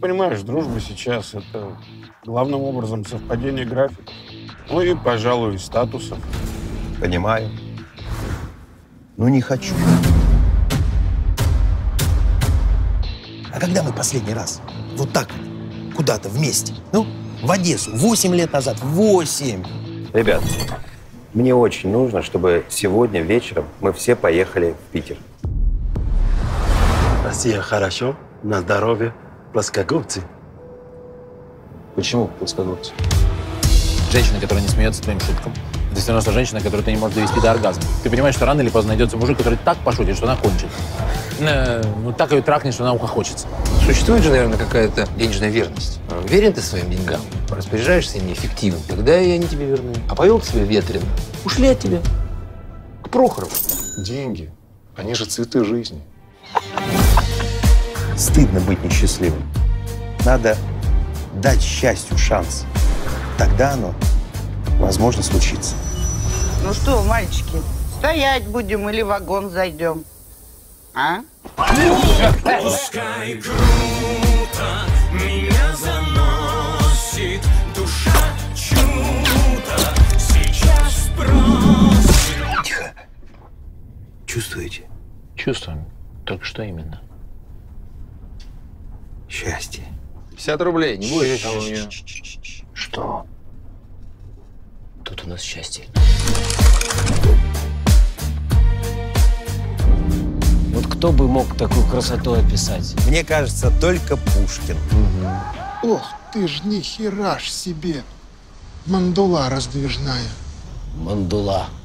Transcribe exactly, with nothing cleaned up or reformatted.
понимаешь, дружба сейчас — это главным образом совпадение графиков. Ну и, пожалуй, статусов. Понимаю. Но не хочу. А когда мы последний раз вот так куда-то вместе? Ну, в Одессу. Восемь лет назад. Восемь! Ребят, мне очень нужно, чтобы сегодня вечером мы все поехали в Питер. Россия хорошо, на здоровье, плоскогубцы. Почему плоскогубцы? Женщина, которая не смеется твоим шуткам, это все равно, что женщина, которую ты не можешь довести до оргазма. Ты понимаешь, что рано или поздно найдется мужик, который так пошутит, что она кончит. Э, ну, так ее трахнет, что она ухохочется. Существует же, наверное, какая-то денежная верность. Верен ты своим деньгам, распоряжаешься ими эффективно, тогда и они тебе верны. А повел к себе ветрено, ушли от тебя. К Прохорову. Деньги, они же цветы жизни. Стыдно быть несчастливым. Надо дать счастью шанс. Тогда оно, возможно, случится. Ну что, мальчики, стоять будем или в вагон зайдем? А? Пускай круто меня заносит, душа чудо сейчас просит. Тихо. Чувствуете? Чувствуем. Только что именно? Счастье. пятьдесят рублей, не будешь? А у нее... Что? Тут у нас счастье. Вот кто бы мог такую красоту описать? Мне кажется, только Пушкин. Угу. Ох, ты ж ни хера ж себе. Мандула раздвижная. Мандула.